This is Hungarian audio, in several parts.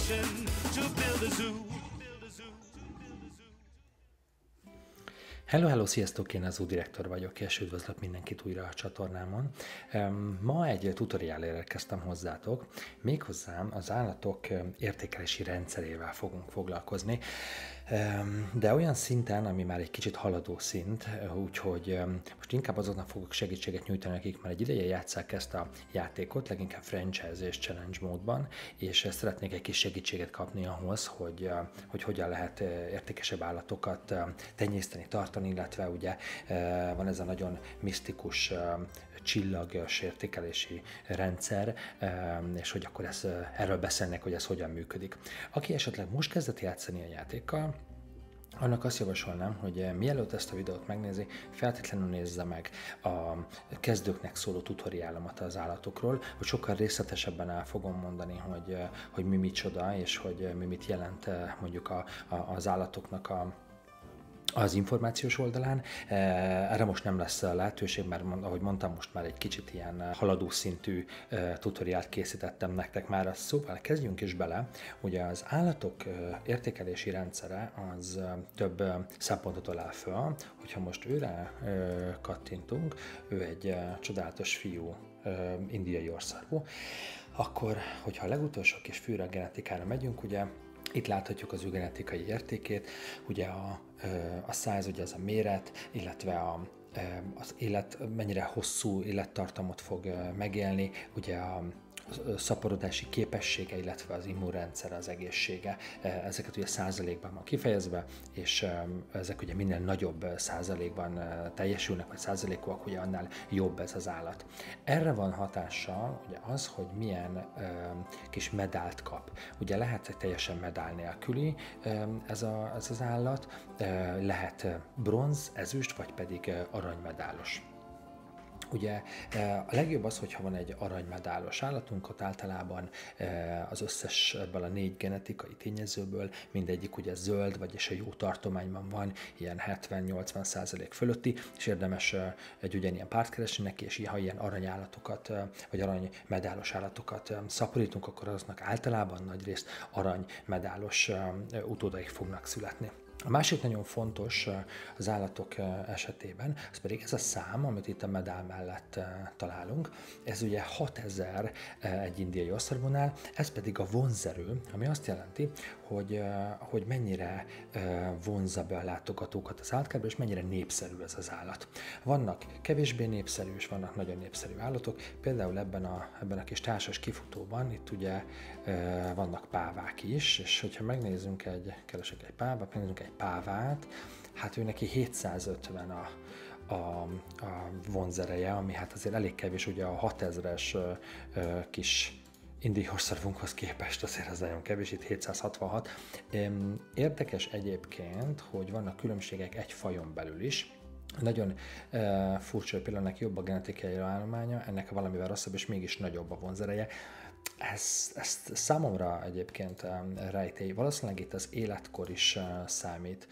mission to build a zoo. Hello, sziasztok, én az Zoodirektor vagyok, és üdvözlök mindenkit újra a csatornámon. Ma egy tutoriálra érkeztem hozzátok, méghozzá az állatok értékelési rendszerével fogunk foglalkozni, de olyan szinten, ami már egy kicsit haladó szint, úgyhogy most inkább azoknak fogok segítséget nyújtani, akik már egy ideje játsszák ezt a játékot, leginkább franchise és challenge módban, és szeretnék egy kis segítséget kapni ahhoz, hogy hogyan lehet értékesebb állatokat tenyészteni, tartani, illetve ugye van ez a nagyon misztikus csillagos értékelési rendszer, és hogy akkor erről beszélnek, hogy ez hogyan működik. Aki esetleg most kezdett játszani a játékkal, annak azt javasolnám, hogy mielőtt ezt a videót megnézi, feltétlenül nézze meg a kezdőknek szóló tutoriálomat az állatokról, hogy sokkal részletesebben el fogom mondani, hogy mi micsoda, és hogy mi mit jelent mondjuk az állatoknak az információs oldalán. Erre most nem lesz lehetőség, mert ahogy mondtam, most már egy kicsit ilyen haladó szintű tutoriált készítettem nektek már. Szóval kezdjünk is bele. Ugye az állatok értékelési rendszere az több szempontot ölel föl. Hogyha most őre kattintunk, ő egy csodálatos fiú, indiai orrszarvú, akkor, hogyha a legutolsó kis fűre genetikára megyünk, ugye itt láthatjuk az ő genetikai értékét, ugye a size, ugye az a méret, illetve az élet, mennyire hosszú élettartamot fog megélni, ugye a szaporodási képessége, illetve az immunrendszer, az egészsége, ezeket ugye százalékban van kifejezve, és ezek ugye minél nagyobb százalékban teljesülnek, vagy százalékúak, ugye annál jobb ez az állat. Erre van hatással ugye az, hogy milyen kis medált kap. Ugye lehet teljesen medál nélküli ez az állat, lehet bronz, ezüst, vagy pedig aranymedálos. Ugye a legjobb az, hogyha van egy aranymedálos állatunk, ott általában az összes ebből a 4 genetikai tényezőből mindegyik ugye zöld, vagyis a jó tartományban van, ilyen 70-80% fölötti, és érdemes egy ugyanilyen párt keresni neki, és ha ilyen aranyállatokat, vagy aranymedálos állatokat szaporítunk, akkor azoknak általában nagyrészt aranymedálos utódaik fognak születni. A másik nagyon fontos az állatok esetében, az pedig ez a szám, amit itt a medál mellett találunk. Ez ugye 6000 egy indiai orrszarvúnál, ez pedig a vonzerő, ami azt jelenti, hogy mennyire vonzza be a látogatókat az állatkertbe, és mennyire népszerű ez az állat. Vannak kevésbé népszerű, és vannak nagyon népszerű állatok, például ebben a kis társas kifutóban, itt ugye vannak pávák is, és hogyha keresek egy pávát, megnézzünk egy pávát, hát ő neki 750 a vonzereje, ami hát azért elég kevés, ugye a 6000-es kis indiai orrszarvunkhoz képest azért az nagyon kevés, itt 766. Érdekes egyébként, hogy vannak különbségek egy fajon belül is. Nagyon furcsa, hogy például neki jobb a genetikai állománya, ennek valamivel rosszabb, és mégis nagyobb a vonzereje. Ez számomra egyébként rejtély. Valószínűleg itt az életkor is számít.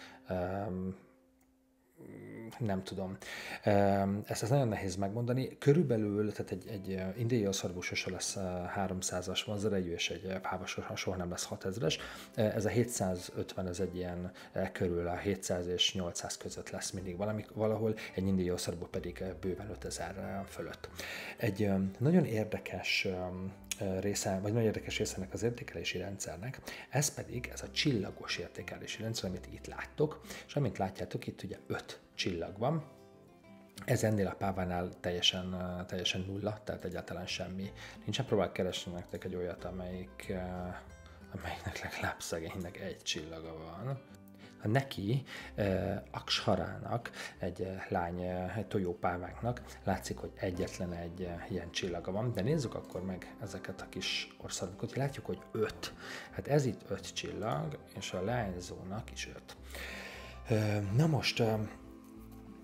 Nem tudom. Ezt nagyon nehéz megmondani. Körülbelül, tehát egy indiai orrszarvú sose lesz 300-as vonzerejű, és egy páva soha nem lesz 6000-es. Ez a 750, ez egy ilyen körül a 700 és 800 között lesz mindig valahol, egy indiai orrszarvú pedig bőven 5000 fölött. Egy nagyon érdekes része, vagy nagyon érdekes része ennek az értékelési rendszernek, ez pedig ez a csillagos értékelési rendszer, amit itt láttok, és amint látjátok, itt ugye 5 csillag van. Ez ennél a pávánál teljesen nulla, tehát egyáltalán semmi. Nincsen, próbálok keresni nektek egy olyat, amelyiknek legalább szegénynek 1 csillaga van. Neki, Aksharának, egy lány, egy tojópávánknak látszik, hogy egyetlen egy ilyen csillaga van, de nézzük akkor meg ezeket a kis orrszarvukat, látjuk, hogy 5. Hát ez itt 5 csillag, és a leányzónak is 5. Na most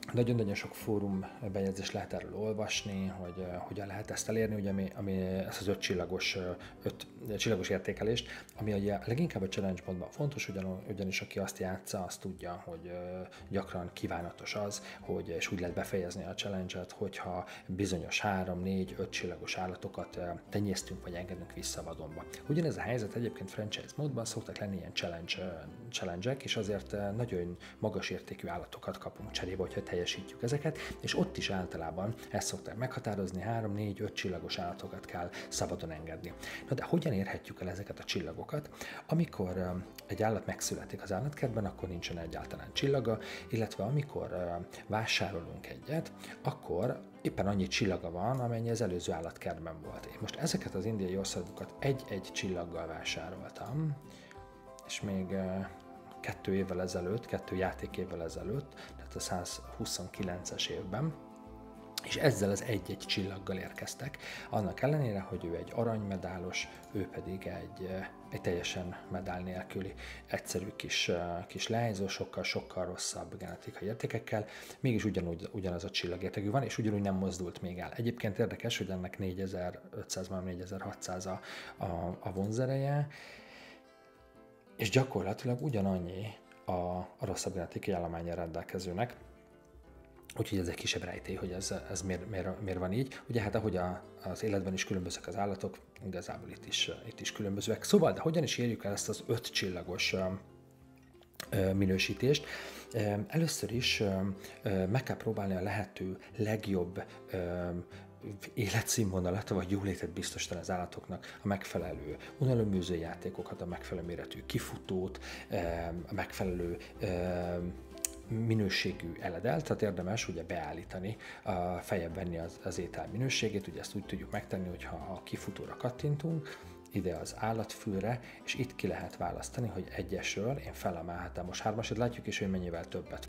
Nagyon-nagyon sok fórum bejegyzést lehet erről olvasni, hogy hogyan lehet ezt elérni, ugye, ami ezt az 5 csillagos értékelést, ami ugye leginkább a challenge módban fontos, ugyanis aki azt játsza, azt tudja, hogy gyakran kívánatos az, hogy és úgy lehet befejezni a challenge-et, hogyha bizonyos 3, 4, 5 csillagos állatokat tenyésztünk vagy engedünk vissza vadonba. Ugyanez a helyzet egyébként franchise módban szoktak lenni ilyen challenge-ek, és azért nagyon magas értékű állatokat kapunk cserébe, hogyha teljesítjük ezeket, és ott is általában ezt szokták meghatározni, 3, 4, 5 csillagos állatokat kell szabadon engedni. Na de hogyan érhetjük el ezeket a csillagokat? Amikor egy állat megszületik az állatkertben, akkor nincsen egyáltalán csillaga, illetve amikor vásárolunk egyet, akkor éppen annyi csillaga van, amennyi az előző állatkertben volt. Én most ezeket az indiai országokat egy-egy csillaggal vásároltam, és még 2 évvel ezelőtt, 2 játékévvel ezelőtt, tehát a 129-es évben, és ezzel az egy-egy csillaggal érkeztek. Annak ellenére, hogy ő egy aranymedálos, ő pedig egy teljesen medál nélküli, egyszerű kis leányzó, sokkal rosszabb genetikai értékekkel, mégis ugyanaz a csillagértékű van, és ugyanúgy nem mozdult még el. Egyébként érdekes, hogy ennek 4500, 4600 a vonzereje, és gyakorlatilag ugyanannyi a rosszabb genetikai állománnyal rendelkezőnek. Úgyhogy ez egy kisebb rejtély, hogy ez miért van így. Ugye hát ahogy az életben is különbözőek az állatok, igazából itt is különbözőek. Szóval, de hogyan is érjük el ezt az 5 csillagos minősítést? Először is meg kell próbálni a lehető legjobb életszínvonalat, vagy jólétet biztosítani az állatoknak, a megfelelő unaloműző játékokat, a megfelelő méretű kifutót, a megfelelő minőségű eledelt, tehát érdemes ugye beállítani, feljebb venni az étel minőségét, ugye ezt úgy tudjuk megtenni, hogyha a kifutóra kattintunk, ide az állatfülre, és itt ki lehet választani, hogy 1-esről én felemelhetem. Most 3-asat látjuk is, hogy mennyivel többbe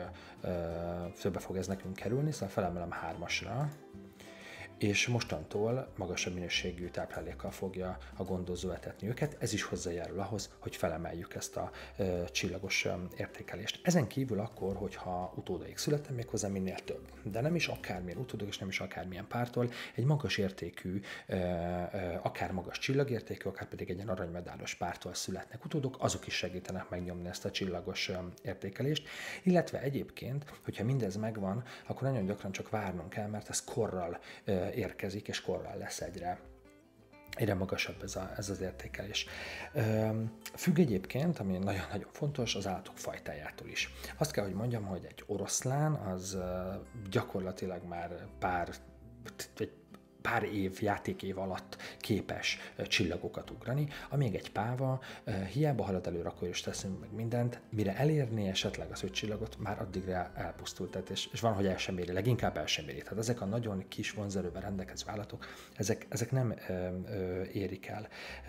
fog ez nekünk kerülni, szóval felemelem 3-asra, és mostantól magasabb minőségű táplálékkal fogja a gondozó etetni őket. Ez is hozzájárul ahhoz, hogy felemeljük ezt a csillagos értékelést. Ezen kívül akkor, hogyha utódaik születtem, méghozzá minél több, de nem is akármilyen utódok, és nem is akármilyen pártól, egy magas értékű, akár magas csillagértékű, akár pedig egy aranymedálos pártól születnek utódok, azok is segítenek megnyomni ezt a csillagos értékelést, illetve egyébként, hogyha mindez megvan, akkor nagyon gyakran csak várnunk kell, mert ez korral érkezik, és korral lesz egyre magasabb ez az értékelés. Függ egyébként, ami nagyon-nagyon fontos, az állatok fajtájától is. Azt kell, hogy mondjam, hogy egy oroszlán az gyakorlatilag már egy pár játékév alatt képes csillagokat ugrani, amíg egy páva hiába halad előre, akkor is teszünk meg mindent, mire elérni esetleg az 5 csillagot, már addigra elpusztult, és van, hogy el sem éri, leginkább el sem éri. Tehát ezek a nagyon kis vonzerővel rendelkező állatok, ezek nem érik el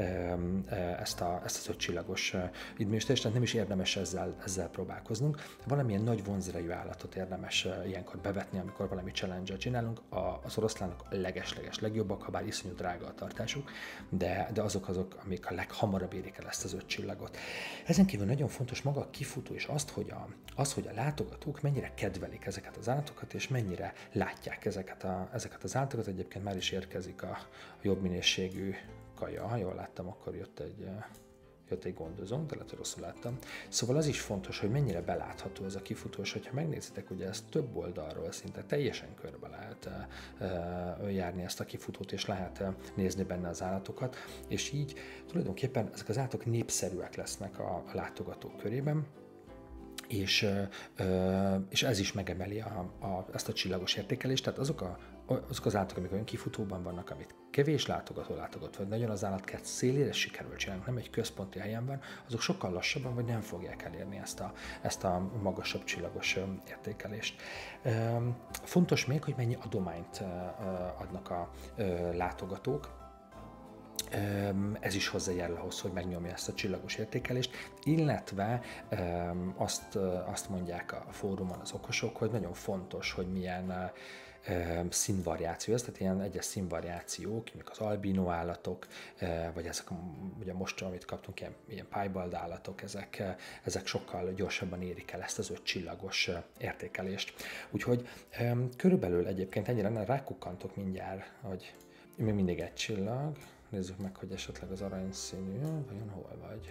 ezt az 5 csillagos időmérést, tehát nem is érdemes ezzel próbálkoznunk. Valamilyen nagy vonzerejű állatot érdemes ilyenkor bevetni, amikor valami challenge-et csinálunk. Az oroszlánok a legjobbak, ha bár iszonyú drága a tartásuk, de azok, amik a leghamarabb érik el ezt az 5 csillagot. Ezen kívül nagyon fontos maga a kifutó, és hogy a látogatók mennyire kedvelik ezeket az állatokat, és mennyire látják ezeket az állatokat. Egyébként már is érkezik a jobb minőségű kaja. Ha jól láttam, akkor jött egy gondozónk, de lehet, hogy rosszul láttam. Szóval az is fontos, hogy mennyire belátható ez a kifutós, hogyha megnézitek, ugye ezt több oldalról szinte teljesen körbe lehet járni ezt a kifutót, és lehet nézni benne az állatokat, és így tulajdonképpen ezek az állatok népszerűek lesznek a látogatók körében, és ez is megemeli ezt a csillagos értékelést, tehát azok az állatok, amik olyan kifutóban vannak, amit kevés látogat, vagy nagyon az állatkert szélére sikerül csinálni, nem egy központi helyen van, azok sokkal lassabban, vagy nem fogják elérni ezt a magasabb csillagos értékelést. Fontos még, hogy mennyi adományt adnak a látogatók. Ez is hozzájárul ahhoz, hogy megnyomja ezt a csillagos értékelést, illetve azt mondják a fórumon az okosok, hogy nagyon fontos, hogy milyen színvariáció, tehát ilyen egyes színvariációk, mondjuk az albino állatok, vagy ezek ugye most, amit kaptunk, ilyen piebald állatok, ezek sokkal gyorsabban érik el ezt az 5 csillagos értékelést. Úgyhogy körülbelül egyébként ennyire lenne, rákukkantok mindjárt, hogy még mindig 1 csillag. Nézzük meg, hogy esetleg az aranyszínű, vajon hol vagy?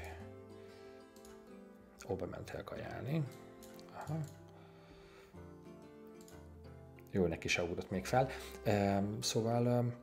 Ó, bementél kajálni. Aha. Jó, neki se ugrott még fel. Szóval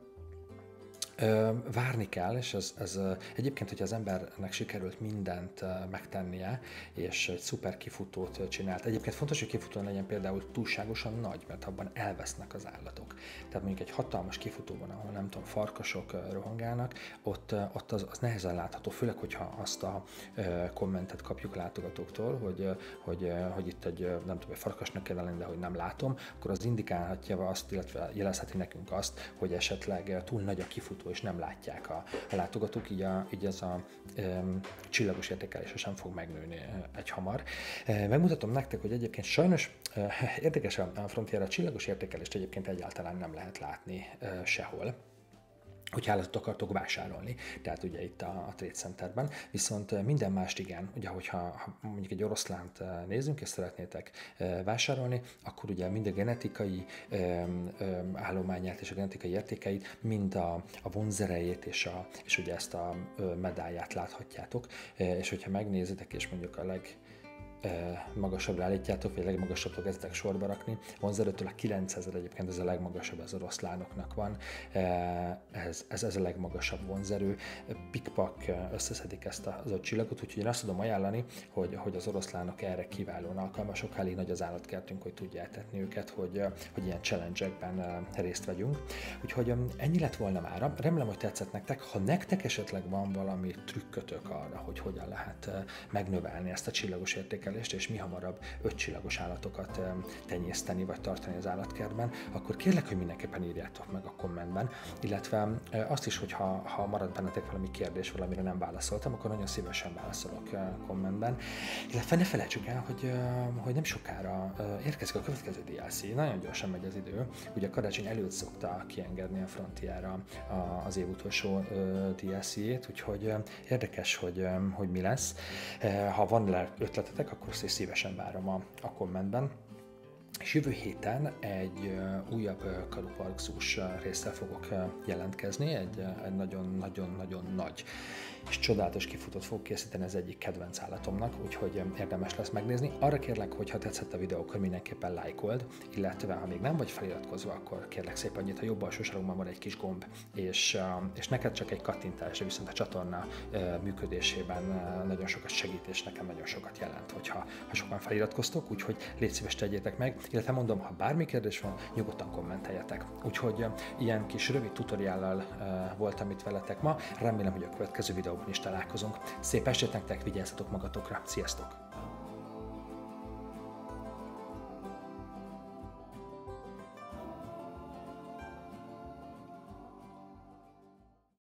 várni kell, és ez egyébként, hogyha az embernek sikerült mindent megtennie, és egy szuper kifutót csinált. Egyébként fontos, hogy kifutó legyen például túlságosan nagy, mert abban elvesznek az állatok. Tehát mondjuk egy hatalmas kifutóban, ahol nem tudom, farkasok rohangálnak, ott az nehezen látható, főleg, hogyha azt a kommentet kapjuk látogatóktól, hogy itt egy, nem tudom, egy farkasnak kell lenni, de hogy nem látom, akkor az indikálhatja azt, illetve jelezheti nekünk azt, hogy esetleg túl nagy a kifutó, és nem látják a látogatók, így az a csillagos értékelése sem fog megnőni egyhamar. Megmutatom nektek, hogy egyébként sajnos érdekes a Frontier, a csillagos értékelést egyébként egyáltalán nem lehet látni sehol, hogyha állatot akartok vásárolni, tehát ugye itt a Trade Centerben, viszont minden mást igen, ugye hogyha mondjuk egy oroszlánt nézzünk és szeretnétek vásárolni, akkor ugye mind a genetikai állományát és a genetikai értékeit, mind a vonzerejét és ugye ezt a medáját láthatjátok, és hogyha megnézitek és mondjuk a legmagasabbra állítjátok, vagy legmagasabbra kezdtek sorba rakni. Vonzerőtől a 9000 egyébként ez a legmagasabb, ez oroszlánoknak van. Ez a legmagasabb vonzerő. Pikpak összeszedik ezt az 5 csillagot, úgyhogy én azt tudom ajánlani, hogy az oroszlánok erre kiválóan alkalmasok, elég nagy az állatkertünk, hogy tudja etetni őket, hogy ilyen challenge-ekben részt vegyünk. Úgyhogy ennyi lett volna mára. Remélem, hogy tetszett nektek. Ha nektek esetleg van valami trükkötök arra, hogy hogyan lehet megnövelni ezt a csillagos értékelést, és mi hamarabb 5 csillagos állatokat tenyészteni vagy tartani az állatkertben, akkor kérlek, hogy mindenképpen írjátok meg a kommentben, illetve azt is, hogy ha marad bennetek valami kérdés, valamire nem válaszoltam, akkor nagyon szívesen válaszolok kommentben. Illetve ne felejtsük el, hogy nem sokára érkezik a következő DLC, nagyon gyorsan megy az idő. Ugye a karácsony előtt szokta kiengedni a Frontier az év utolsó DLC-jét, úgyhogy érdekes, hogy mi lesz. Ha van ötletetek, akkor azt is szívesen várom a kommentben. És jövő héten egy újabb Kaluparkszús résszel fogok jelentkezni, egy nagyon-nagyon-nagyon nagy és csodálatos kifutót fogok készíteni az egyik kedvenc állatomnak, úgyhogy érdemes lesz megnézni. Arra kérlek, hogy ha tetszett a videó, akkor mindenképpen lájkold, illetve ha még nem vagy feliratkozva, akkor kérlek szépen annyit, a jobb alsó sarokban van egy kis gomb, és neked csak egy kattintás, de viszont a csatorna működésében nagyon sokat segít, és nekem nagyon sokat jelent, ha sokan feliratkoztok, úgyhogy légy szíves, tegyétek meg, illetve mondom, ha bármi kérdés van, nyugodtan kommenteljetek. Úgyhogy ilyen kis rövid tutoriállal voltam itt veletek ma, remélem, hogy a következő videóban is találkozunk. Szép estét nektek, vigyázzatok magatokra, sziasztok!